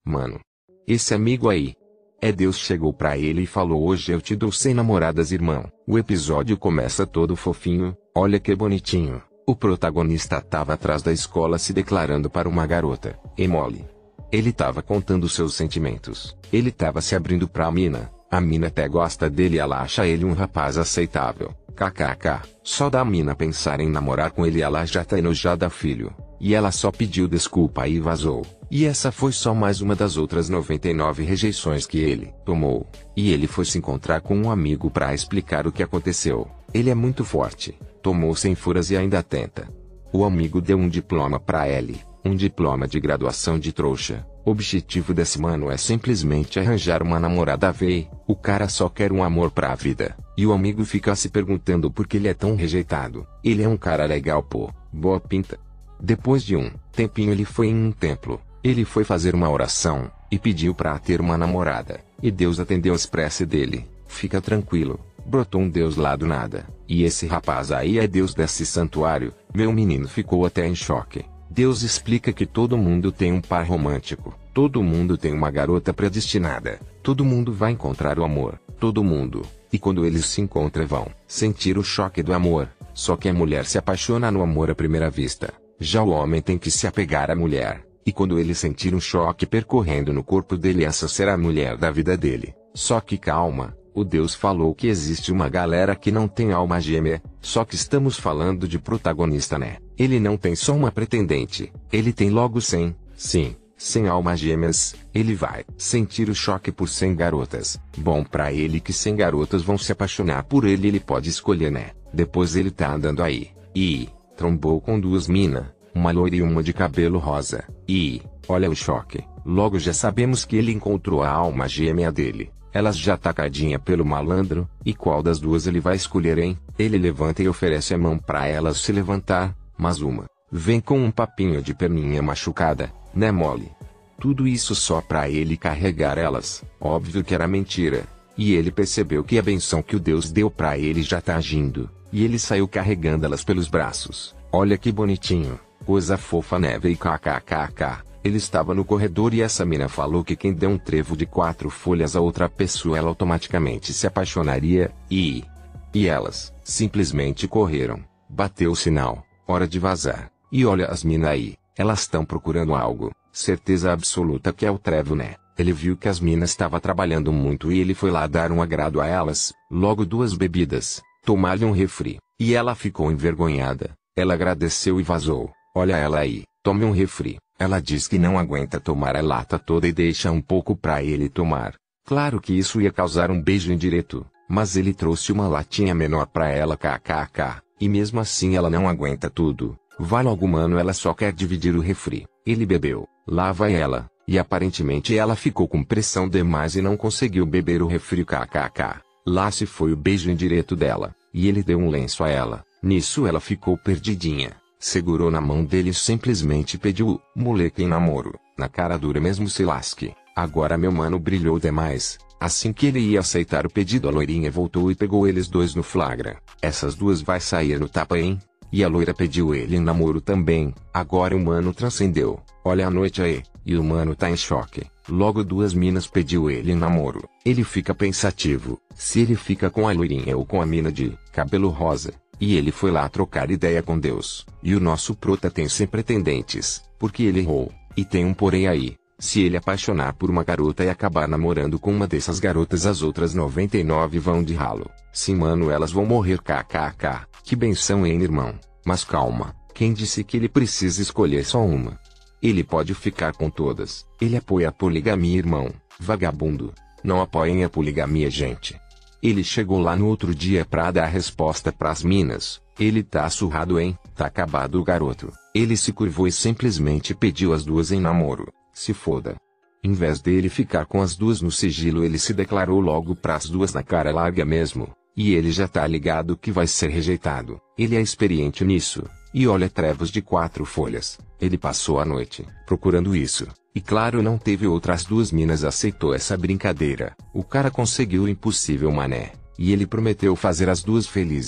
Mano, esse amigo aí. É Deus chegou pra ele e falou: hoje eu te dou 100 namoradas, irmão. O episódio começa todo fofinho, olha que bonitinho. O protagonista tava atrás da escola se declarando para uma garota, Emily. Ele tava contando seus sentimentos. Ele tava se abrindo pra mina. A mina até gosta dele e ela acha ele um rapaz aceitável. KKK. Só da mina pensar em namorar com ele ela já tá enojada, filho. E ela só pediu desculpa e vazou. E essa foi só mais uma das outras 99 rejeições que ele tomou. E ele foi se encontrar com um amigo pra explicar o que aconteceu. Ele é muito forte. Tomou 100 furas e ainda tenta. O amigo deu um diploma pra ele. Um diploma de graduação de trouxa. O objetivo desse mano é simplesmente arranjar uma namorada véi. O cara só quer um amor pra vida. E o amigo fica se perguntando por que ele é tão rejeitado. Ele é um cara legal, pô. Boa pinta. Depois de um tempinho ele foi em um templo. Ele foi fazer uma oração, e pediu pra ter uma namorada. E Deus atendeu as preces dele. Fica tranquilo, brotou um Deus lá do nada. E esse rapaz aí é Deus desse santuário. Meu menino ficou até em choque. Deus explica que todo mundo tem um par romântico. Todo mundo tem uma garota predestinada. Todo mundo vai encontrar o amor. Todo mundo. E quando eles se encontram vão sentir o choque do amor. Só que a mulher se apaixona no amor à primeira vista. Já o homem tem que se apegar à mulher. E quando ele sentir um choque percorrendo no corpo dele, essa será a mulher da vida dele. Só que calma, o Deus falou que existe uma galera que não tem alma gêmea, só que estamos falando de protagonista, né? Ele não tem só uma pretendente, ele tem logo 100, sim, 100 almas gêmeas. Ele vai sentir o choque por 100 garotas. Bom pra ele que 100 garotas vão se apaixonar por ele, ele pode escolher, né? Depois ele tá andando aí, e trombou com duas mina. Uma loira e uma de cabelo rosa. E, olha o choque. Logo já sabemos que ele encontrou a alma gêmea dele. Elas já tacadinha pelo malandro. E qual das duas ele vai escolher, hein? Ele levanta e oferece a mão pra elas se levantar. Mas uma vem com um papinho de perninha machucada, né, mole? Tudo isso só pra ele carregar elas. Óbvio que era mentira. E ele percebeu que a benção que o Deus deu pra ele já tá agindo. E ele saiu carregando elas pelos braços. Olha que bonitinho. Coisa fofa, neve e kkkk. Ele estava no corredor e essa mina falou que quem deu um trevo de 4 folhas a outra pessoa ela automaticamente se apaixonaria, e elas simplesmente correram. Bateu o sinal, hora de vazar. E olha as mina aí, elas estão procurando algo, certeza absoluta que é o trevo, né? Ele viu que as minas estavam trabalhando muito e ele foi lá dar um agrado a elas, logo 2 bebidas, tomar-lhe um refri, e ela ficou envergonhada. Ela agradeceu e vazou. Olha ela aí, tome um refri. Ela diz que não aguenta tomar a lata toda e deixa um pouco pra ele tomar. Claro que isso ia causar um beijo indireto, mas ele trouxe uma latinha menor pra ela, kkk. E mesmo assim ela não aguenta tudo. Vai logo, mano, ela só quer dividir o refri. Ele bebeu, lá vai ela, e aparentemente ela ficou com pressão demais e não conseguiu beber o refri, kkk. Lá se foi o beijo indireto dela, e ele deu um lenço a ela. Nisso ela ficou perdidinha. Segurou na mão dele e simplesmente pediu, moleque, em namoro. Na cara dura mesmo, se lasque. Agora meu mano brilhou demais. Assim que ele ia aceitar o pedido, a loirinha voltou e pegou eles dois no flagra. Essas duas vai sair no tapa, hein? E a loira pediu ele em namoro também. Agora o mano transcendeu. Olha a noite aí. E o mano tá em choque. Logo 2 minas pediu ele em namoro. Ele fica pensativo. Se ele fica com a loirinha ou com a mina de cabelo rosa. E ele foi lá trocar ideia com Deus. E o nosso prota tem 100 pretendentes, porque ele errou. E tem um porém aí. Se ele apaixonar por uma garota e acabar namorando com uma dessas garotas, as outras 99 vão de ralo. Sim, mano, elas vão morrer, kkk. Que benção, hein, irmão? Mas calma, quem disse que ele precisa escolher só uma? Ele pode ficar com todas. Ele apoia a poligamia, irmão. Vagabundo. Não apoiem a poligamia, gente. Ele chegou lá no outro dia pra dar resposta pras minas. Ele tá surrado, hein? Tá acabado o garoto. Ele se curvou e simplesmente pediu as duas em namoro. Se foda. Em vez dele ficar com as duas no sigilo, ele se declarou logo pras duas na cara larga mesmo. E ele já tá ligado que vai ser rejeitado. Ele é experiente nisso. E olha, trevos de 4 folhas. Ele passou a noite procurando isso. E claro, não teve outras 2 minas aceitou essa brincadeira. O cara conseguiu o impossível, mané. E ele prometeu fazer as duas felizes.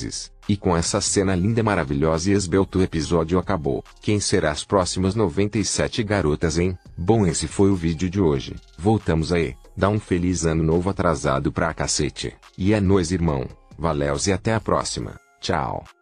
E com essa cena linda, maravilhosa e esbelto, o episódio acabou. Quem será as próximas 97 garotas, hein? Bom, esse foi o vídeo de hoje. Voltamos aí. Dá um feliz ano novo atrasado pra cacete. E é nóis, irmão. Valeus e até a próxima. Tchau.